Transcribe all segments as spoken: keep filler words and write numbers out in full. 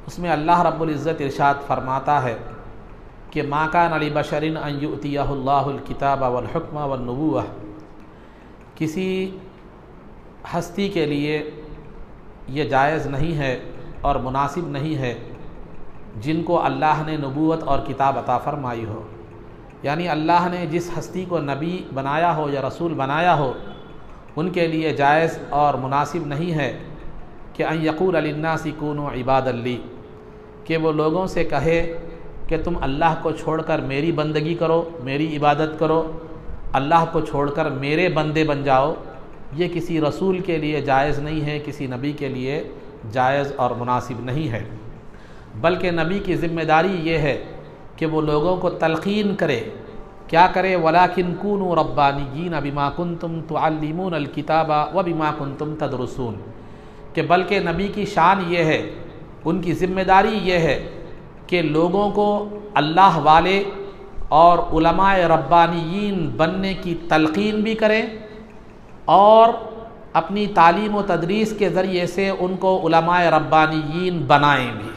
उसमें अल्लाह रब्बुल इज़्ज़त इरशाद फरमाता है कि मा कान अली बशरिन अन युअतियहुल्लाहुल किताब वल हुक्म वन नबुव्वह, किसी हस्ती के लिए ये जायज़ नहीं है और मुनासिब नहीं है जिनको अल्लाह ने नबूवत और किताब अता फ़रमाई हो। यानी अल्लाह ने जिस हस्ती को नबी बनाया हो या रसूल बनाया हो उनके लिए जायज़ और मुनासिब नहीं है कि अन यक़ूल लिन्नासी कूनू इबादन ली, कि वो लोगों से कहे कि तुम अल्लाह को छोड़कर मेरी बंदगी करो, मेरी इबादत करो, अल्लाह को छोड़कर मेरे बंदे बन जाओ। ये किसी रसूल के लिए जायज़ नहीं है, किसी नबी के लिए जायज़ और मुनासिब नहीं है। बल्कि नबी की ज़िम्मेदारी ये है कि वो लोगों को तलक़ीन करे। क्या करे? वलाकिन कूनू रब्बानिय्यीन बिमा कुंतुम तुअल्लिमून अल किताबा व बिमा कुंतुम तदरुसून, कि बल्कि नबी की शान ये है, उनकी ज़िम्मेदारी ये है कि लोगों को अल्लाह वाले और उलमाए रब्बानियीन बनने की तलक़ीन भी करें और अपनी तालीम व तदरीस के ज़रिए से उनको उलमाए रब्बानियीन बनाएं भी।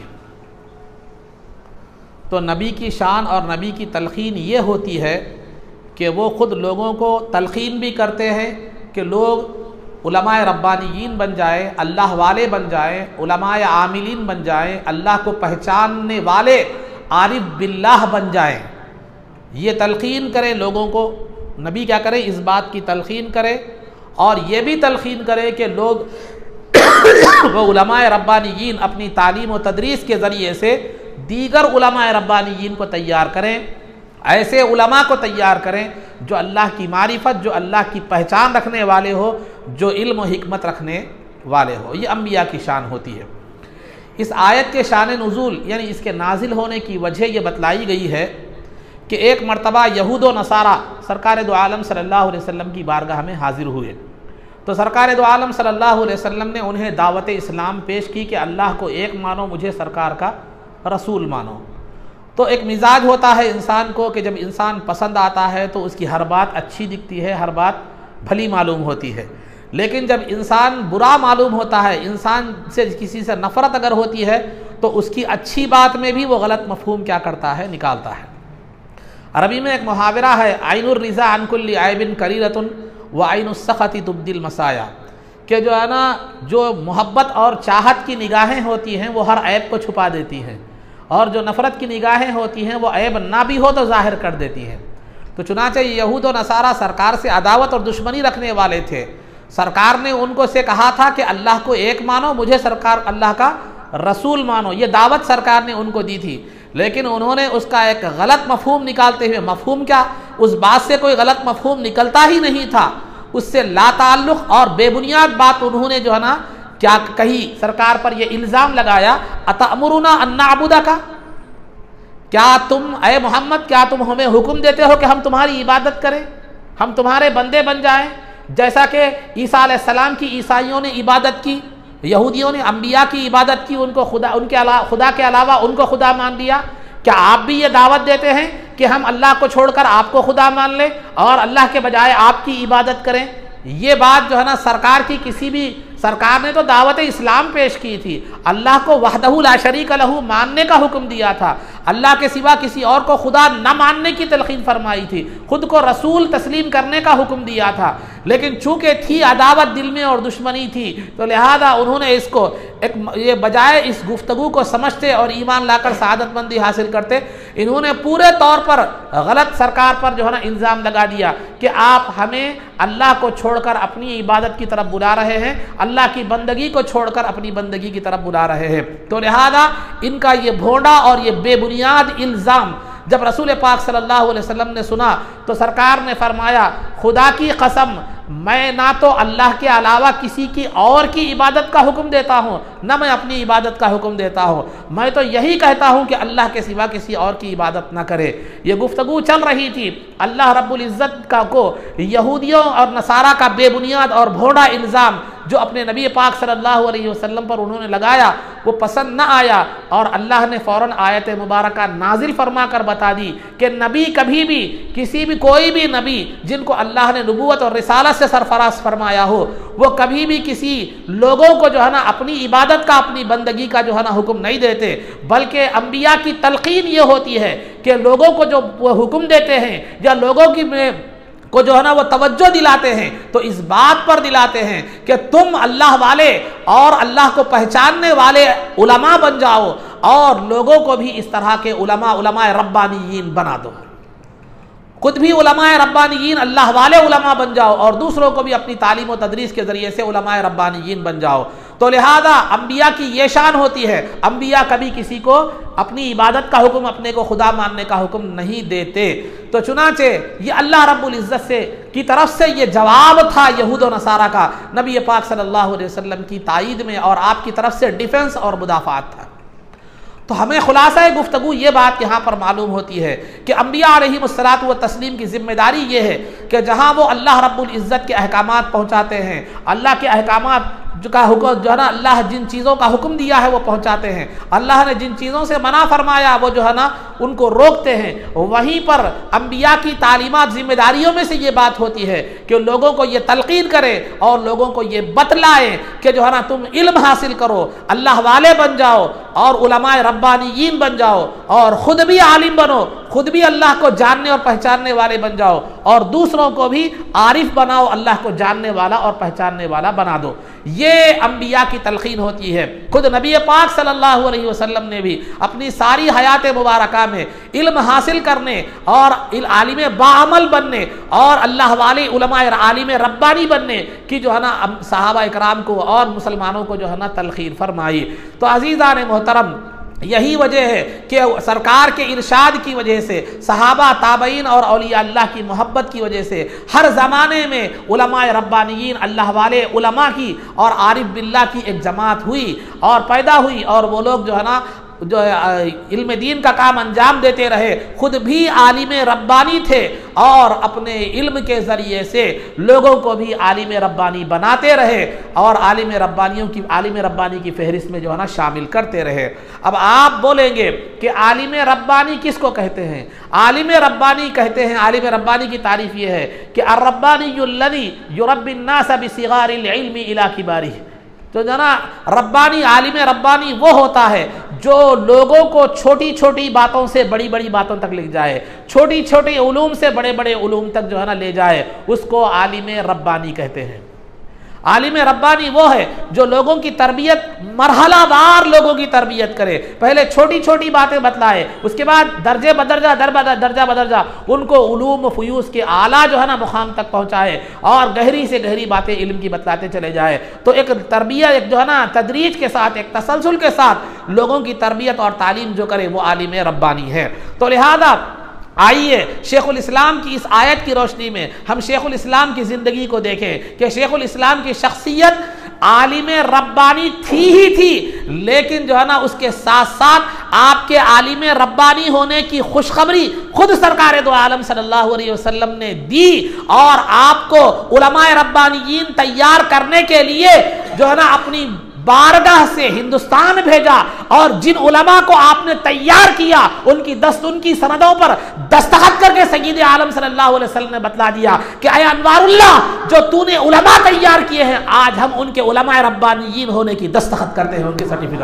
तो नबी की शान और नबी की तलक़ीन ये होती है कि वो ख़ुद लोगों को तलक़ीन भी करते हैं कि लोग उलमाए रब्बानियीन बन जाए, अल्लाह वाले बन जाए, उलमाए आमिलीन बन जाए, अल्लाह को पहचानने वाले आरिफ बिल्लाह बन जाए। ये तलक़ीन करें लोगों को। नबी क्या करें? इस बात की तलक़ीन करें और ये भी तलक़ीन करें कि लोग वो उलमाए रब्बानियीन अपनी तालीम व तदरीस के ज़रिए से दीगर उलमाए रब्बानियीन को तैयार करें, ऐसे उलमा को तैयार करें जो अल्लाह की मारिफत, जो अल्लाह की पहचान रखने वाले हो, जो इल्म व हिकमत रखने वाले हो। ये अम्बिया की शान होती है। इस आयत के शान नुज़ूल यानी इसके नाजिल होने की वजह यह बतलाई गई है कि एक मरतबा यहूद व नसारा सरकार दो आलम सल्लल्लाहु अलैहि वसल्लम की बारगाह में हाजिर हुए। तो सरकार दो आलम सल्लल्लाहु अलैहि वसल्लम ने उन्हें दावत इस्लाम पेश की कि अल्लाह को एक मानो, मुझे सरकार का रसूल मानो। तो एक मिजाज होता है इंसान को कि जब इंसान पसंद आता है तो उसकी हर बात अच्छी दिखती है, हर बात भली मालूम होती है। लेकिन जब इंसान बुरा मालूम होता है, इंसान से किसी से नफ़रत अगर होती है तो उसकी अच्छी बात में भी वो गलत मफ़हूम क्या करता है? निकालता है। अरबी में एक मुहावरा है, आइनुर रिज़ा अन कुल्ली आइबिन करीरतुन व आइनुस सख़ती तुब्दिल मसाया, कि जो है ना, जो मोहब्बत और चाहत की निगाहें होती हैं वो हर ऐब को छुपा देती हैं और जो नफ़रत की निगाहें होती हैं वो ऐब ना भी हो तो ज़ाहिर कर देती हैं। तो चुनांचे यहूद व नसारा सरकार से अदावत और दुश्मनी रखने वाले थे। सरकार ने उनको से कहा था कि अल्लाह को एक मानो, मुझे सरकार अल्लाह का रसूल मानो। ये दावत सरकार ने उनको दी थी, लेकिन उन्होंने उसका एक गलत मफहूम निकालते हुए, मफहूम क्या, उस बात से कोई गलत मफहूम निकलता ही नहीं था, उससे लाताल्लुक़ और बेबुनियाद बात उन्होंने जो है ना क्या कही, सरकार पर यह इल्ज़ाम लगाया, अतअमुरुना अन नअबुदा का, क्या तुम ए मोहम्मद, क्या तुम हमें हुक्म देते हो कि हम तुम्हारी इबादत करें, हम तुम्हारे बंदे बन जाएं, जैसा कि ईसा अलैहिस्सलाम की ईसाइयों ने इबादत की, यहूदियों ने अंबिया की इबादत की, उनको खुदा उनके अलावा खुदा के अलावा उनको खुदा मान लिया। क्या आप भी ये दावत देते हैं कि हम अल्लाह को छोड़कर आपको खुदा मान लें और अल्लाह के बजाय आपकी इबादत करें? ये बात जो है ना, सरकार की किसी भी, सरकार ने तो दावत इस्लाम पेश की थी, अल्लाह को वहदहू ला शरीक लहू मानने का हुक्म दिया था, अल्लाह के सिवा किसी और को खुदा न मानने की तलकीन फरमाई थी, खुद को रसूल तस्लीम करने का हुक्म दिया था। लेकिन चूंकि थी अदावत दिल में और दुश्मनी थी, तो लिहाजा उन्होंने इसको एक ये बजाय इस गुफ्तगू को समझते और ईमान लाकर सआदतमंदी हासिल करते, इन्होंने पूरे तौर पर गलत सरकार पर जो है ना इल्ज़ाम लगा दिया कि आप हमें अल्लाह को छोड़कर अपनी इबादत की तरफ बुला रहे हैं, अल्लाह की बंदगी को छोड़कर अपनी बंदगी की तरफ बुला रहे हैं। तो लिहाजा इनका ये भोंडा और ये बेबुनियाद इल्ज़ाम जब रसूल पाक सल्लल्लाहु अलैहि वसल्लम ने सुना तो सरकार ने फरमाया, खुदा की कसम, मैं ना तो अल्लाह के अलावा किसी की और की इबादत का हुक्म देता हूँ, न मैं अपनी इबादत का हुक्म देता हूँ, मैं तो यही कहता हूँ कि अल्लाह के सिवा किसी और की इबादत ना करे। ये गुफ्तगू चल रही थी। अल्लाह रब्बुल इज़्ज़त का को यहूदियों और नसारा का बेबुनियाद और भोंडा इल्ज़ाम जो अपने नबी पाक सल्लल्लाहु अलैहि वसल्लम पर उन्होंने लगाया वो पसंद न आया और अल्लाह ने फ़ौरन आयत मुबारका नाजिल फरमा कर बता दी कि नबी कभी भी किसी भी कोई भी नबी जिनको अल्लाह ने नबूवत और रिसालत से सरफराज फरमाया हो वो कभी भी किसी लोगों को जो है ना अपनी इबादत का अपनी बंदगी का जो है ना हुक्म नहीं देते, बल्कि अंबिया की तलकीन ये होती है कि लोगों को जो वो हुक्म देते हैं या लोगों की को जो है ना वो तवज्जो दिलाते हैं तो इस बात पर दिलाते हैं कि तुम अल्लाह वाले और अल्लाह को पहचानने वाले उलमा बन जाओ और लोगों को भी इस तरह के उलमा उलमाए रब्बानीयीन बना दो। खुद भी उलमाए रब्बानीयीन अल्लाह वाले उलमा बन जाओ और दूसरों को भी अपनी तालीम और तदरीस के ज़रिए से उलमाए रब्बानीयीन बन जाओ। तो लिहाजा अम्बिया की ये शान होती है, अम्बिया कभी किसी को अपनी इबादत का हुक्म अपने को खुदा मानने का हुक्म नहीं देते। तो चुनाचे ये अल्लाह रब्बुल इज़्ज़त से की तरफ से ये जवाब था यहूद और नसारा का नबी पाक सल्लल्लाहु अलैहि वसल्लम की तायीद में और आपकी तरफ से डिफेंस और मुदाफ़ात था। तो हमें खुलासा गुफ्तगू ये बात यहाँ पर मालूम होती है कि अम्बिया अलैहिमुस्सलातु व तस्लीम की जिम्मेदारी ये है कि जहाँ वो अल्लाह रब्बुल इज़्ज़त के अहकामात पहुँचाते हैं, अल्लाह के अहकामात जो का हुक्म जो है ना अल्लाह जिन चीज़ों का हुक्म दिया है वो पहुँचाते हैं, अल्लाह ने जिन चीज़ों से मना फरमाया वो जो है ना उनको रोकते हैं। वहीं पर अम्बिया की तालीमात जिम्मेदारियों में से ये बात होती है कि लोगों को ये तलकीन करें और लोगों को ये बतलाएं कि जो है ना तुम इल्म हासिल करो, अल्लाह वाले बन जाओ और उलमाए रब्बानीयीन बन जाओ और ख़ुद भी आलिम बनो, खुद भी अल्लाह को जानने और पहचानने वाले बन जाओ और दूसरों को भी आरिफ बनाओ, अल्लाह को जानने वाला और पहचानने वाला बना दो। ये अम्बिया की तलकीन होती है। खुद नबी पाक सल्लल्लाहु अलैहि वसल्लम ने भी अपनी सारी हयात मुबारका में इल्म हासिल करने और आलिम बाअमल बनने और अल्लाह वाले उलमाए आलिम रब्बानी बनने की जो है ना सहाबा इकराम को और मुसलमानों को जो है ना तलकीन फरमाई। तो अज़ीज़ान मोहतरम यही वजह है कि सरकार के इरशाद की वजह से, सहाबा ताबईन और औलिया अल्लाह की मोहब्बत की वजह से हर ज़माने में उलमाए रब्बानीयीन अल्लाह वाले उलमा की और आरिफ बिल्लाह की एक जमात हुई और पैदा हुई और वो लोग जो है ना जो इल्म दीन का काम अंजाम देते रहे, खुद भी आलिम रब्बानी थे और अपने इल्म के ज़रिए से लोगों को भी आलिम रब्बानी बनाते रहे और आलिम रब्बानियों की आलिम रब्बानी की फहरिस्त में जो है ना शामिल करते रहे। अब आप बोलेंगे कि आलिम रब्बानी किसको कहते हैं? आलिम रब्बानी कहते हैं, आलिम रब्बानी की तारीफ़ ये है कि अर्रब्बानियुल्लज़ी युरब्बिन्नास बिसिगारिल इल्मी इला किबारिह। तो जना रब्बानी आलिम रब्बानी वो होता है जो लोगों को छोटी छोटी बातों से बड़ी बड़ी बातों तक ले जाए, छोटी छोटी उलूम से बड़े बड़े उलूम तक जो है ना ले जाए, उसको आलिम रब्बानी कहते हैं। आलिम रब्बानी वो है जो लोगों की तरबियत मरहलावार लोगों की तरबियत करे, पहले छोटी छोटी बातें बतलाए, उसके बाद दर्जे बदर्जा दर दर्जा बदर्जा उनको उलूम फ़ुयूज़ के आला जो है ना मुकाम तक पहुँचाए और गहरी से गहरी बातें इल्म की बतलाते चले जाए। तो एक तरबियत एक जो है ना तदरीज के साथ, एक तसलसल के साथ लोगों की तरबियत और तालीम जो करे वो आलिम रब्बानी है। तो लिहाजा आइए शेखुल इस्लाम की इस आयत की रोशनी में हम शेखुल इस्लाम की ज़िंदगी को देखें कि शेखुल इस्लाम की शख्सियत आलिम रब्बानी थी ही थी, लेकिन जो है ना उसके साथ साथ आपके आलिम रब्बानी होने की खुशखबरी खुद सरकार दो आलम सल्लल्लाहु अलैहि वसल्लम ने दी और आपको उलमाए रब्बानीयीन तैयार करने के लिए जो है ना अपनी बारगाह से हिंदुस्तान भेजा और जिन उलमा को आपने तैयार किया उनकी दस्त उनकी सनदों पर दस्तखत करके सय्यद आलम सल्लल्लाहु अलैहि वसल्लम ने बतला दिया कि अय अनवारुल्लाह जो तूने उलमा तैयार किए हैं आज हम उनके उलमाए रब्बानीयीन होने की दस्तखत करते हैं, उनके सर्टिफिकेट।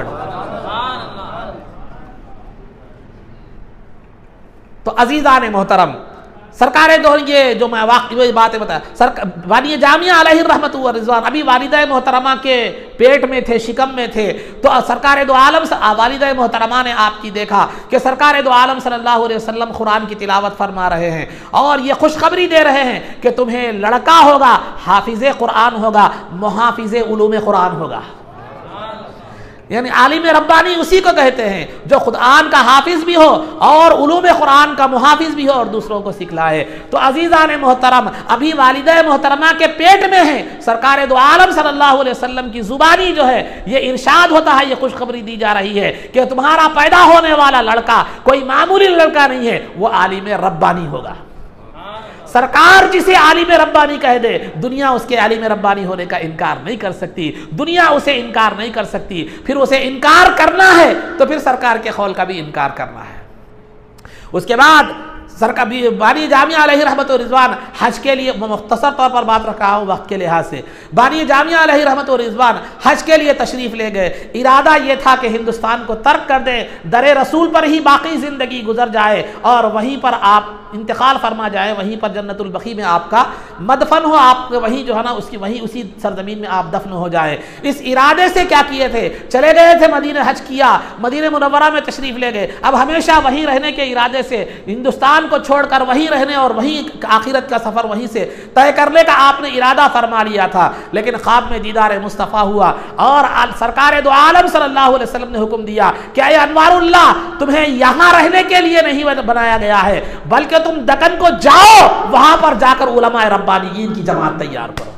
तो अजीज़ान मोहतरम सरकार दो ये जो मैं वाकई बातें बताया, सर वानी जामिया अलैहि रहमतु व रिज़वान अभी वालिदा मोहतरमा के पेट में थे, शिकम में थे, तो सरकार दो आलम वालिदा मोहतरमा ने आपकी देखा कि सरकार दो आलम सल्लल्लाहु अलैहि वसल्लम कुरान की तिलावत फरमा रहे हैं और ये खुशखबरी दे रहे हैं कि तुम्हें लड़का होगा, हाफिज़े कुरान होगा, मुहाफिज़े उलूम कुरान होगा। यानी आलिम रब्बानी उसी को कहते हैं जो कुरान का हाफिज भी हो और उलूम कुरान का मुहाफिज भी हो और दूसरों को सिखलाए। तो अजीज़ान मोहतरम अभी वालिदा मोहतरमा के पेट में है, सरकार दो आलम सल्लल्लाहु अलैहि वसल्लम की जुबानी जो है ये इरशाद होता है, ये खुशखबरी दी जा रही है कि तुम्हारा पैदा होने वाला लड़का कोई मामूली लड़का नहीं है, वो आलिम रब्बानी होगा। सरकार जिसे आलिम रब्बानी कह दे, दुनिया उसके आलिम रब्बानी होने का इनकार नहीं कर सकती, दुनिया उसे इनकार नहीं कर सकती। फिर उसे इनकार करना है तो फिर सरकार के कौल का भी इनकार करना है। उसके बाद सरकार बानी जामिया अलैहि रहमत व रिज़वान हज के लिए, मुख्तसर तौर पर बात रखा हूँ वक्त के लिहाज से, बानी जामिया अलैहि रहमत व रिज़वान हज के लिए तशरीफ़ ले गए। इरादा ये था कि हिंदुस्तान को तर्क कर दें, दरे रसूल पर ही बाकी ज़िंदगी गुजर जाए और वहीं पर आप इंतकाल फरमा जाए, वहीं पर जन्नतुल बकी में आपका मदफन हो, आप वहीं जो है ना उसकी वहीं उसी सरजमीन में आप दफन हो जाए। इस इरादे से क्या किए थे, चले गए थे मदीने, हज किया, मदीने मुनव्वरा में तशरीफ़ ले गए। अब हमेशा वहीं रहने के इरादे से हिंदुस्तान को छोड़कर वहीं रहने और वहीं आखिरत का सफ़र वहीं से तय करने का आपने इरादा फरमा लिया था। लेकिन ख्वाब में दीदार मुस्तफ़ा हुआ और सरकार दो आलम सल्लल्लाहु अलैहि वसल्लम ने हुक्म दिया कि ऐ अनवारुल्लाह, तुम्हें यहाँ रहने के लिए नहीं बनाया गया है, बल्कि तुम दक्कन को जाओ, वहां पर जाकर उलमाए रब्बानियीन की जमात तैयार करो,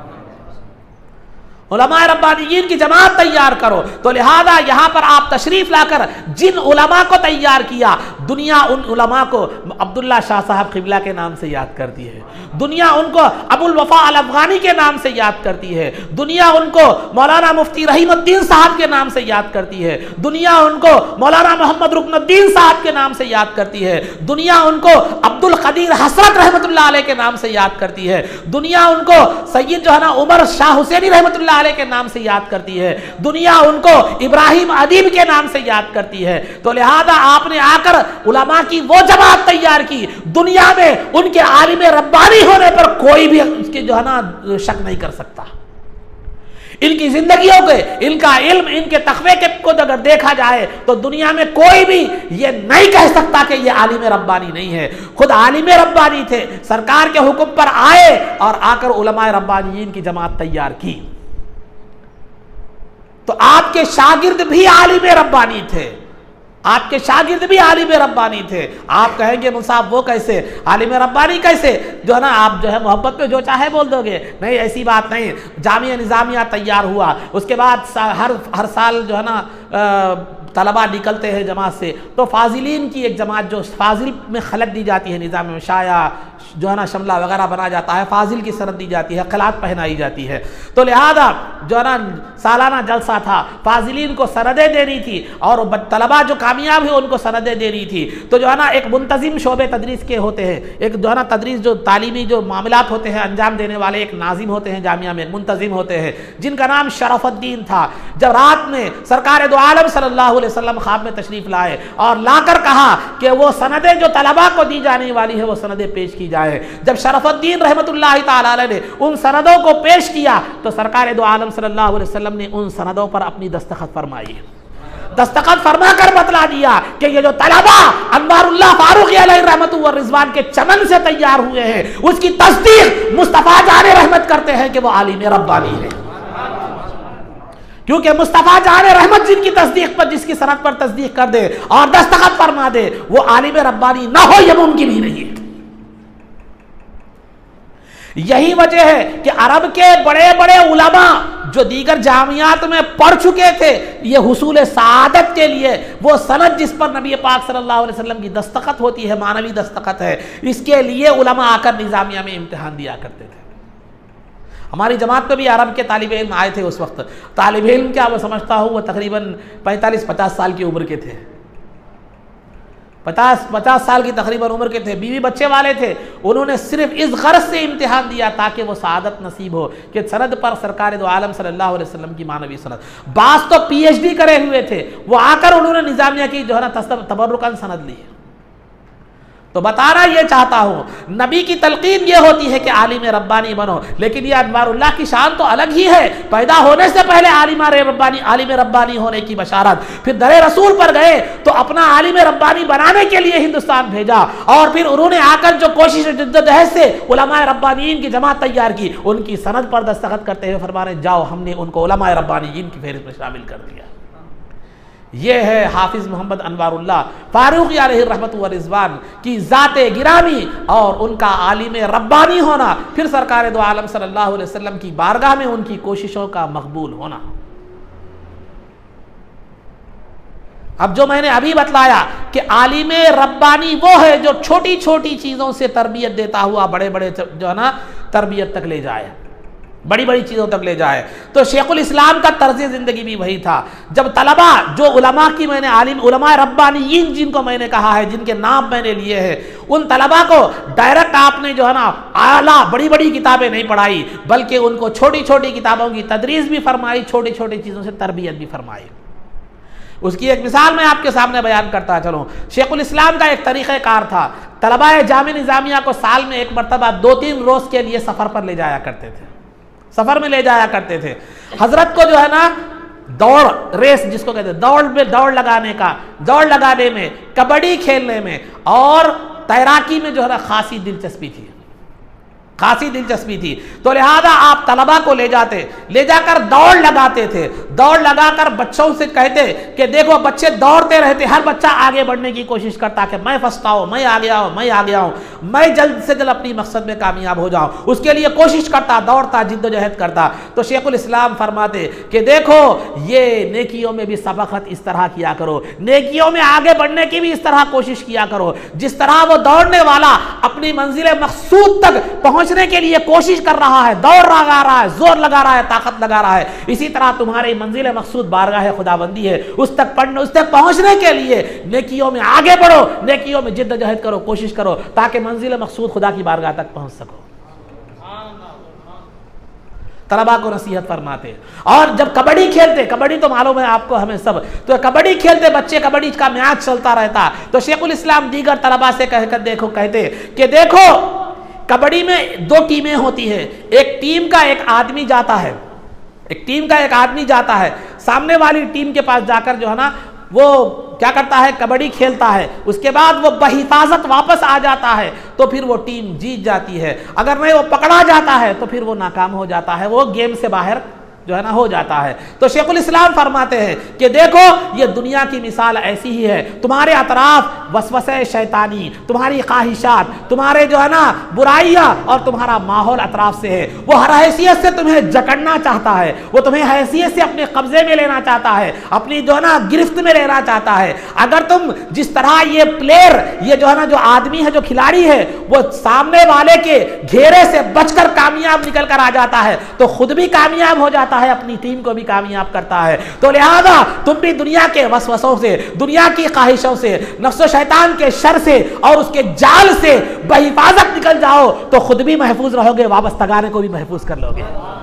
उलमाए रब्बानियीन की जमात तैयार करो। तो लिहाजा यहाँ पर आप तशरीफ लाकर जिन उलमा को तैयार किया, दुनिया उन उलमा को अब्दुल्ला शाह साहब क़िबला के नाम से याद करती है, दुनिया उनको अबुल वफा अल अफ़गानी के नाम से याद करती है, दुनिया उनको मौलाना मुफ्ती रहीमुद्दीन साहब के नाम से याद करती है, दुनिया उनको मौलाना मोहम्मद रुकनुद्दीन साहब के नाम से याद करती है, दुनिया उनको अब्दुल क़दीर हसरत रहमतुल्लाह अलैह के नाम से याद करती है, दुनिया उनको सैयद जो है ना उमर शाह हुसैनी रहमतुल्लाह अलैह के नाम से याद करती है, दुनिया उनको इब्राहिम अदीब के नाम से याद करती है। तो लिहाजा आपने आकर उलमा की वो जमात तैयार की, दुनिया में उनके आलिम रब्बानी होने पर कोई भी उसके जो है ना शक नहीं कर सकता। इनकी जिंदगियों के, इनका इल्म, इनके तकवे के को अगर देखा जाए तो दुनिया में कोई भी ये नहीं कह सकता कि ये आलिम रब्बानी नहीं है। खुद आलिम रब्बानी थे, सरकार के हुक्म पर आए और आकर उलमाए रब्बानियीन की जमात तैयार की। तो आपके शागिर्द भी आलिम रब्बानी थे, आपके शागिर्द भी आलिम रब्बानी थे। आप कहेंगे मुसाफ वो कैसे, आलिम रब्बानी कैसे, जो है ना आप जो है मोहब्बत पे जो चाहे बोल दोगे, नहीं ऐसी बात नहीं। जामिया निज़ामिया तैयार हुआ, उसके बाद हर हर साल जो है ना तलबा निकलते हैं जमात से, तो फाजिलीन की एक जमात जो फाजिल में खलत दी जाती है, निज़ाम में शाया जो है ना शमला वगैरह बना जाता है, फाजिल की सनद दी जाती है, खिलात पहनाई जाती है। तो लिहाजा जो है ना सालाना जलसा था, फाजिलीन को सनदें देनी थी और तलबा जो कामयाब है उनको सनदें देनी थी। तो जो है ना एक मुंतजिम शोबे तदरीस के होते हैं, एक जो है ना तदरीस जो तालीमी जो मामलात होते हैं अंजाम देने वाले एक नाजिम होते हैं, जामिया में मुंतजिम होते हैं, जिनका नाम शरफुद्दीन था। जब रात में सरकार दो आलम सल्लल्लाहु अलैहि वसल्लम ख्वाब में तशरीफ लाए और लाकर कहा कि वो सनदें जो तलबा को दी जाने वाली है वो सनदें पेश की जाए। जब शरफुद्दीन रहमतुल्लाहि ताला अलैह ने उन सनदों को पेश किया तो सरकार दो आलम सल्लल्लाहु अलैहि वसल्लम ने उन सनदों पर अपनी दस्तखत फरमाई, दस्तखत फरमा कर बतला दिया कि ये जो तलबा अनवारुल्लाह फारूकी अलैहि रहमतु व रिज़वान के चमन से तैयार हुए हैं, उसकी तस्दीक मुस्तफ़ा जाने रहमत करते हैं कि वो आलिम रब्बानी है। क्योंकि मुस्तफ़ा जाने रहमत जिनकी तस्दीक पर, जिसकी सनद पर तस्दीक कर दे और दस्तखत फरमा दे, वो आलिम रब्बानी ना हो, यह मुमकिन ही नहीं है। यही वजह है कि अरब के बड़े बड़े उलमा जो दीगर जामियात में पढ़ चुके थे, ये हुसूल सआदत के लिए वो सनद जिस पर नबी पाक सल्लल्लाहु अलैहि वसल्लम की दस्तखत होती है, मानवी दस्तखत है, इसके लिए उलमा आकर निज़ामिया में इम्तिहान दिया करते थे। हमारी जमात में भी अरब के तालिब इल्म आए थे उस वक्त। तालिब इल्म क्या मैं समझता हूँ वो तकरीबन पैंतालीस पचास साल की उम्र के थे, पचास पचास साल की तकरीबन उम्र के थे, बीवी बच्चे वाले थे। उन्होंने सिर्फ इस गर्ज से इम्तिहान दिया ताकि वो सआदत नसीब हो कि सनद पर सरकार दो आलम सल्लल्लाहु अलैहि वसल्लम की मानवी सनद। बास तो पीएचडी करे हुए थे, वो आकर उन्होंने निज़ामिया की जो है ना तबर्रुकन सनद ली। तो बताना ये चाहता हूँ, नबी की तलकीन ये होती है कि आलिम रब्बानी बनो, लेकिन ये अनवारुल्लाह की शान तो अलग ही है। पैदा होने से पहले आलिम रब्बानी आलिम रब्बानी होने की बशारत, फिर दरे रसूल पर गए तो अपना आलिम रब्बानी बनाने के लिए हिंदुस्तान भेजा, और फिर उन्होंने आकर जो कोशिश जिद्दोजहद से उलमाए रब्बानीयीन की जमात तैयार की, उनकी सनद पर दस्तखत करते हुए फरमाने जाओ हमने उनको उलमाए रब्बानीयीन की फहरिस्त में शामिल कर दिया। ये है हाफिज मोहम्मद अनवारुल्लाह फारूकी अलैहि रहमतु व रिज़वान की ज़ाते गिरामी और उनका आलिम रब्बानी होना, फिर सरकार दो आलम सल्लल्लाहु अलैहि वसल्लम की बारगाह में उनकी कोशिशों का मकबूल होना। अब जो मैंने अभी बतलाया कि आलिम रब्बानी वो है जो छोटी छोटी चीज़ों से तरबियत देता हुआ बड़े बड़े जो है ना तरबियत तक ले जाए, बड़ी बड़ी चीज़ों तक ले जाए। तो शेखुल इस्लाम का तर्ज ज़िंदगी भी वही था। जब तलबा जो उलमा की मैंने आलिम उलमा रब्बानीयीन जिनको मैंने कहा है, जिनके नाम मैंने लिए हैं, उन तलबा को डायरेक्ट आपने जो है ना आला बड़ी बड़ी किताबें नहीं पढ़ाई, बल्कि उनको छोटी छोटी किताबों की तदरीस भी फरमाई, छोटी छोटी चीज़ों से तरबियत भी फरमाई। उसकी एक मिसाल मैं आपके सामने बयान करता चलूँ। शेखुल इस्लाम का एक तरीक़ाकार था, तलबा जामे निज़ामिया को साल में एक मरतबा दो तीन रोज़ के लिए सफ़र पर ले जाया करते थे, सफ़र में ले जाया करते थे। हज़रत को जो है ना दौड़ रेस जिसको कहते हैं, दौड़ में दौड़ लगाने का दौड़ लगाने में, कबड्डी खेलने में और तैराकी में जो है ना खासी दिलचस्पी थी, खासी दिलचस्पी थी। तो लिहाजा आप तलबा को ले जाते, ले जाकर दौड़ लगाते थे, दौड़ लगाकर बच्चों से कहते कि देखो बच्चे दौड़ते रहते, हर बच्चा आगे बढ़ने की कोशिश करता कि मैं फंसता हूँ, मैं आगे आऊँ, मैं आगे आऊँ, मैं जल्द से जल्द अपनी मकसद में कामयाब हो जाऊँ, उसके लिए कोशिश करता, दौड़ता, जिद्दोजहद करता। तो शेखुल इस्लाम फरमाते कि देखो ये नेकियों में भी सबकत इस तरह किया करो, नेकियों में आगे बढ़ने की भी इस तरह कोशिश किया करो, जिस तरह वो दौड़ने वाला अपनी मंजिल मकसूद तक पहुँच पहुंचने के लिए कोशिश कर रहा है, दौड़ लगा रहा है, जोर लगा रहा है, ताकत लगा रहा है, इसी तरह तुम्हारी मंजिल मकसूद बारगाह खुदाबंदी है, उस तक पढ़ने उस तक पहुंचने के लिए नेकियों में आगे बढ़ो, नेकियों में जिद्दोजहद करो, कोशिश करो, ताकि मंजिल मकसूद खुदा की बारगाह तक पहुंच सको। तलबा को नसीहत फरमाते। और जब कबड्डी खेलते, कबड्डी तो मालूम है आपको हमें सब, तो कबड्डी खेलते बच्चे, कबड्डी का मैच चलता रहता, तो शेखुल इस्लाम दीगर तलबा से कहकर देखो कहते कि देखो कबड्डी में दो टीमें होती हैं, एक टीम का एक आदमी जाता है, एक टीम का एक आदमी जाता है सामने वाली टीम के पास जाकर जो है ना वो क्या करता है, कबड्डी खेलता है, उसके बाद वो बहिफाजत वापस आ जाता है, तो फिर वो टीम जीत जाती है। अगर नहीं वो पकड़ा जाता है तो फिर वो नाकाम हो जाता है, वो गेम से बाहर जो है ना हो जाता है। तो शेखुल इस्लाम फरमाते हैं कि देखो ये दुनिया की मिसाल ऐसी ही है, तुम्हारे अतराफ वसवसे शैतानी, तुम्हारी ख्वाहिशात, तुम्हारे जो है ना बुराइयां और तुम्हारा माहौल अतराफ से है, वो हर हैसियत से तुम्हें जकड़ना चाहता है, वो तुम्हें हैसियत से अपने कब्जे में लेना चाहता है, अपनी जो है ना गिरफ्त में लेना चाहता है। अगर तुम जिस तरह ये प्लेयर, ये जो है ना जो आदमी है, जो खिलाड़ी है, वो सामने वाले के घेरे से बचकर कामयाब निकल कर आ जाता है तो खुद भी कामयाब हो जाता है, अपनी टीम को भी कामयाब करता है। तो लिहाजा तुम भी दुनिया के वसवसों से, दुनिया की ख्वाहिशों से, नफ्सो शैतान के शर से और उसके जाल से बहिफाजत निकल जाओ तो खुद भी महफूज रहोगे, वाबस्तगाने को भी महफूज कर लोगे,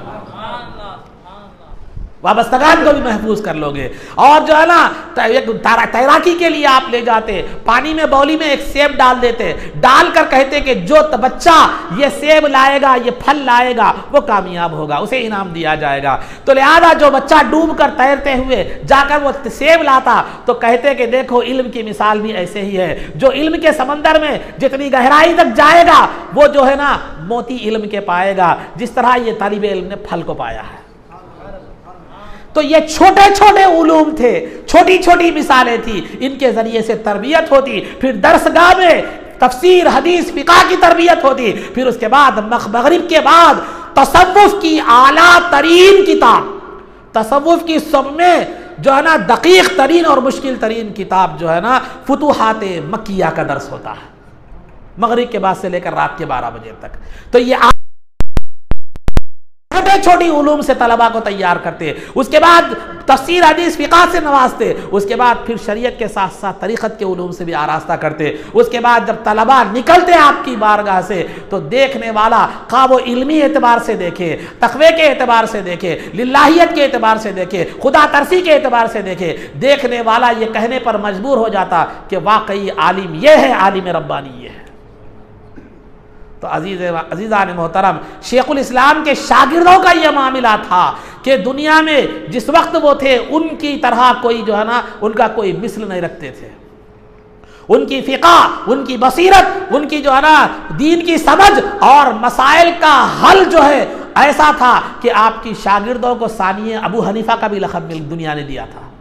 वाबस्तगान को भी महफूज कर लोगे। और जो है ना तैराकी के लिए आप ले जाते, पानी में बौली में एक सेब डाल देते, डाल कर कहते कि जो बच्चा ये सेब लाएगा, ये फल लाएगा, वो कामयाब होगा, उसे इनाम दिया जाएगा। तो लिहाजा जो बच्चा डूब कर तैरते हुए जाकर वो सेब लाता तो कहते कि देखो इल्म की मिसाल भी ऐसे ही है, जो इल्म के समंदर में जितनी गहराई तक जाएगा वो जो है ना मोती इल्म के पाएगा, जिस तरह ये तालिबे इल्म ने फल को पाया है। तो ये छोटे छोटे उलूम थे, छोटी छोटी मिसालें थी, इनके जरिए से तरबियत होती, फिर दरसगाह में तफसीर हदीस फिक़ह की तरबियत होती, फिर उसके बाद मगरिब के बाद तसव्वुफ की आला तरीन किताब, तसव्वुफ की सब में जो है ना दकीक तरीन और मुश्किल तरीन किताब जो है ना फुतूहाते मक्किया का दर्स होता है, मगरिब के बाद से लेकर रात के बारह बजे तक। तो ये छोटे छोटी उलूम से तलबा को तैयार करते, उसके बाद तफसीर हदीस फिक़ह से नवाजते, उसके बाद फिर शरीयत के साथ साथ तरीक़त के उलूम से भी आरास्ता करते। उसके बाद जब तलबा निकलते आपकी बारगाह से तो देखने वाला खा वो इल्मी एतबार से देखे, तक़वे के एतबार से देखे, लिल्लाहियत के एतबार से देखे, खुदा तरसी के एतबार से देखे, देखने वाला ये कहने पर मजबूर हो जाता कि वाकई आलिम ये है, आलिम रब्बानी ये है। तो अजीज अजीज़ान मोहतरम, शेखुल इस्लाम के शागिर्दों का यह मामला था कि दुनिया में जिस वक्त वो थे उनकी तरह कोई जो है ना उनका कोई मिसल नहीं रखते थे। उनकी फ़िक़ह, उनकी बसीरत, उनकी जो है ना दीन की समझ और मसाइल का हल जो है ऐसा था कि आपकी शागिर्दों को सानिए अबू हनीफा का भी लक़ब मिल दुनिया ने दिया था।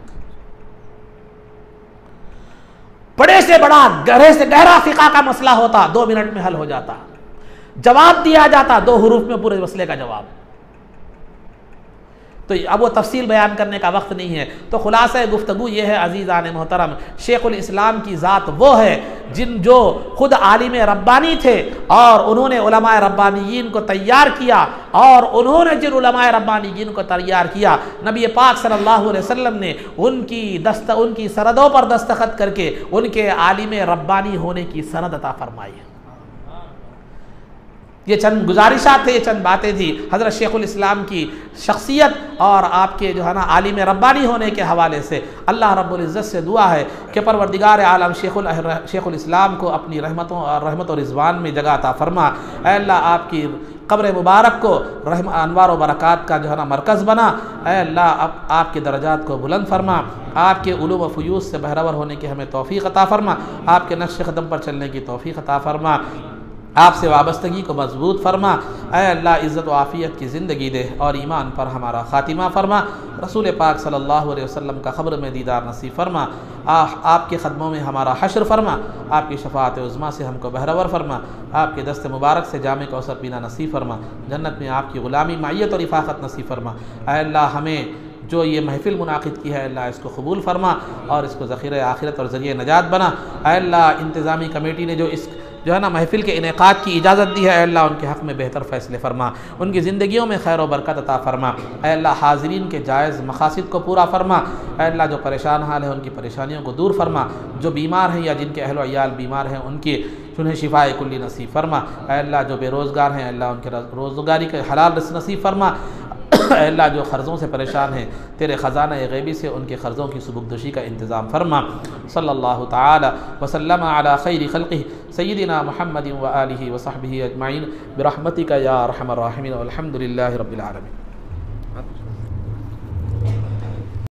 बड़े से बड़ा, गहरे से गहरा फ़िक़ह का मसला होता, दो मिनट में हल हो जाता, जवाब दिया जाता दो हुरूफ में पूरे मसले का जवाब। तो अब वो तफसील बयान करने का वक्त नहीं है। तो खुलासा गुफ्तगू ये है अज़ीज़ान मोहतरम, शेखुल इस्लाम की ज़ात वो है जिन जो ख़ुद आलिम रब्बानी थे और उन्होंने उलमाए रब्बानीयीन को तैयार किया, और उन्होंने जिन उलमाए रब्बानीयीन को तैयार किया नबी पाक सल्लल्लाहु अलैहि वसल्लम ने उनकी दस्त उनकी सरदों पर दस्तखत करके उनके आलिम रब्बानी होने की सनद अता फरमाई है। ये चंद गुजारिशात थे, ये चंद बातें थी हज़रत शेखुल इस्लाम की शख्सियत और आपके जो है ना आलिम रब्बानी होने के हवाले से। अल्लाह रब्बुल इज़्ज़त से दुआ है कि परवरदिगार आलम शेखुल शेखुल इस्लाम को अपनी रहमतों और रहमत और रिज़वान में जगह अता फरमा। ऐ अल्लाह आपकी क़ब्र मुबारक को रहम अनवार व बरक़ात का जो है ना मरकज़ बना। ऐ अल्लाह आप, आपके दर्जात को बुलंद फरमा, आपके उलूम व फ़ुयूज़ से बहरावर होने की हमें तौफ़ीक़ अता फरमा, आपके नक्श क़दम पर चलने की तौफ़ीक़ अता फरमा, आपसे वाबस्तगी को मजबूत फरमा। ऐ अल्लाह इज़्ज़त व आफ़ियत की ज़िंदगी दे और ईमान पर हमारा ख़ातिमा फरमा। रसूल पाक सल्लल्लाहु अलैहि वसल्लम का ख़ब्र में दीदार नसीब फरमा। आ, आपके ख़दमों में हमारा हश्र फरमा, आपकी शफ़ाअत उज़्मा से हमको बहरवर फरमा, आपके दस्त मुबारक से जामे कौसर पीना नसीब फरमा, जन्नत में आपकी ग़ुलामी मायत और रिफ़ाक़त नसीब फरमा। ऐ अल्लाह हमें जो ये महफ़िल मुनाक़िद की है अल्लाह इसको कबूल फरमा और इसको ज़ख़ीरा आखिरत और ज़रिए नजात बना। ऐ अल्लाह इंतज़ामी कमेटी ने जो इस जो है ना महफ़िल के इनेक़ाद की इजाज़त दी है, अल्लाह उनके हक़ में बेहतर फ़ैसले फरमा, उनकी ज़िंदगियों में खैर व बरकत अता फरमा। अल्लाह हाज़रीन के जायज़ मक़ासिद को पूरा फरमा। अल्लाह जो परेशान हाल है उनकी परेशानियों को दूर फरमा, जो बीमार हैं या जिनके अहल व अयाल बीमार हैं उनकी उन्हें शिफाए कुल्ली नसीब फरमा। अल्लाह जो बेरोज़गार हैं अल्लाह उनके रोज़गारी के हलाल रिज़्क़ नसीब फरमा। अल्लाह जो क़र्ज़ों से परेशान हैं तेरे ख़ज़ाना ग़ैबी से उनके क़र्ज़ों की सुबुकदोशी का इंतज़ाम फरमा। सल्लल्लाहु तआला वसल्लम अला खैरि ख़ल्क़िही सय्यिदिना मुहम्मदिन व आलिहि व सहबिही अजमाइन बिरहमतिका या अरहमर राहिमीन वल्हम्दुलिल्लाहि रब्बिल आलमीन।